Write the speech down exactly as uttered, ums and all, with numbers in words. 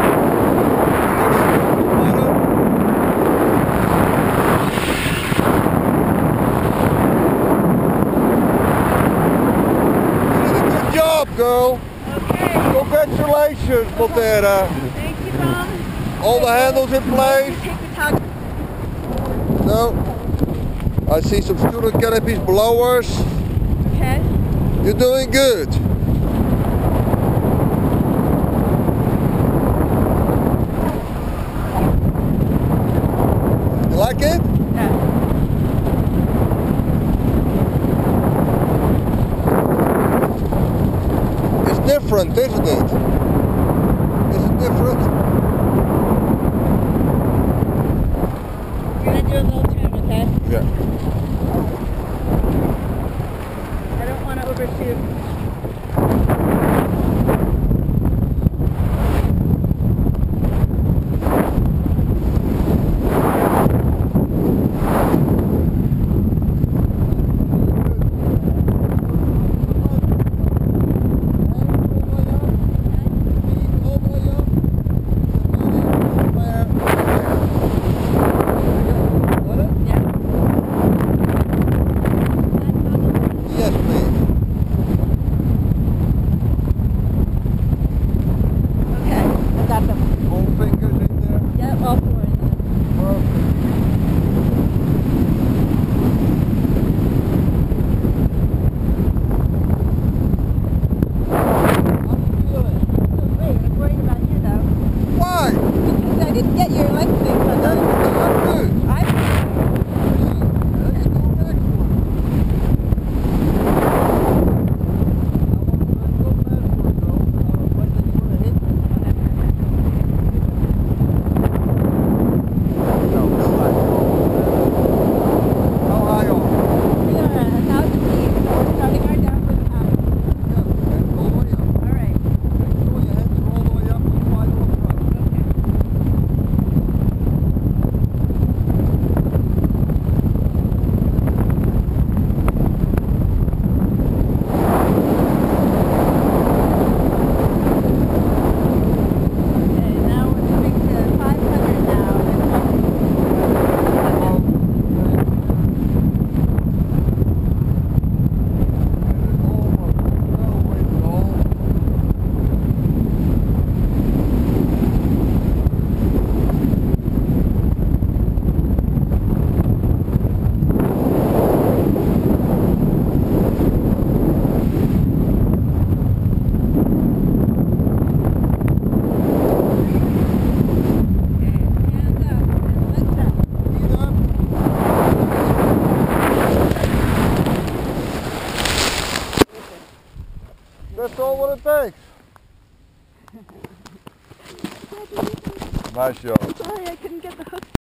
Good job, girl. Okay. Congratulations, Montana. Thank you, Bram. All the handles in place. Take the tug. No. I see some student canopies below us. Okay. You're doing good. You like it? Yeah. It's different, isn't it? Is it different? You're gonna do a little turn, okay? Yeah. I don't want to overshoot. Yes, please. Okay, I got them. All fingers in there. Yeah, all four in there. Perfect. How you feeling? So great. I'm worried about you though. Why? Because I didn't get your leg fixed. I That's thought good. I You're doing excellent. How high are you? we are at a thousand feet. So we're starting our downward path. Yeah, all the way up. All right. Make sure your heads are all the way up and wide on the front. Okay, now we're moving to five hundred now. Hands up and legs up. That's all what it takes. Nice job. Sorry, I couldn't get the hook.